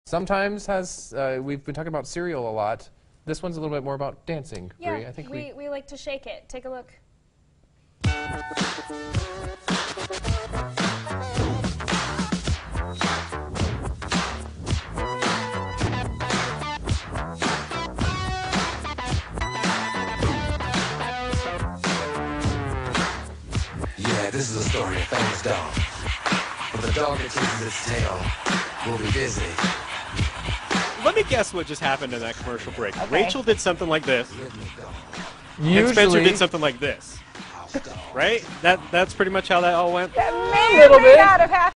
sometimes has, we've been talking about cereal a lot. This one's a little bit more about dancing. Yeah, Bree. I think we like to shake it. Take a look. Yeah, this is a story of famous dog. But the dog that chases its tail will be busy. Let me guess what just happened in that commercial break. Okay. Rachel did something like this. Usually, And Spencer did something like this. Right? That's pretty much how that all went? That may or may not have happened.